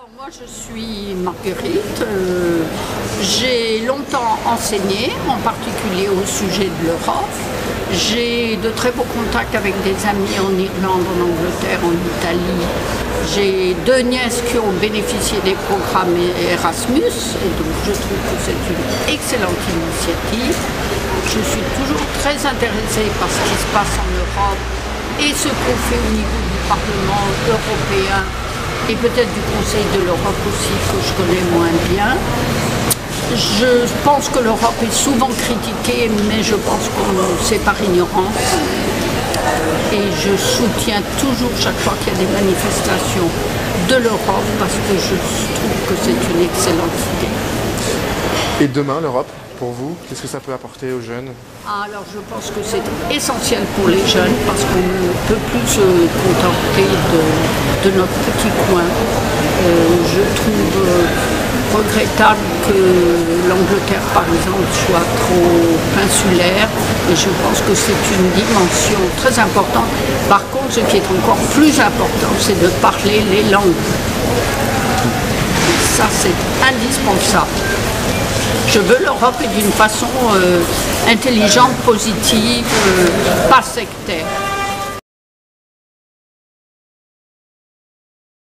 Alors moi je suis Marguerite, j'ai longtemps enseigné, en particulier au sujet de l'Europe. J'ai de très beaux contacts avec des amis en Irlande, en Angleterre, en Italie. J'ai deux nièces qui ont bénéficié des programmes Erasmus, et donc je trouve que c'est une excellente initiative. Je suis toujours très intéressée par ce qui se passe en Europe et ce qu'on fait au niveau du Parlement européen et peut-être du Conseil de l'Europe aussi, que je connais moins bien. Je pense que l'Europe est souvent critiquée, mais je pense que c'est par ignorance. Et je soutiens toujours, chaque fois qu'il y a des manifestations de l'Europe, parce que je trouve que c'est une excellente idée. Et demain, l'Europe, pour vous, qu'est-ce que ça peut apporter aux jeunes? Alors je pense que c'est essentiel pour les jeunes, parce qu'on ne peut plus se contenter de notre petit coin. Je trouve regrettable que l'Angleterre, par exemple, soit trop insulaire, et je pense que c'est une dimension très importante. Par contre, ce qui est encore plus important, c'est de parler les langues. Et ça, c'est indispensable. Je veux l'Europe d'une façon intelligente, positive, pas sectaire.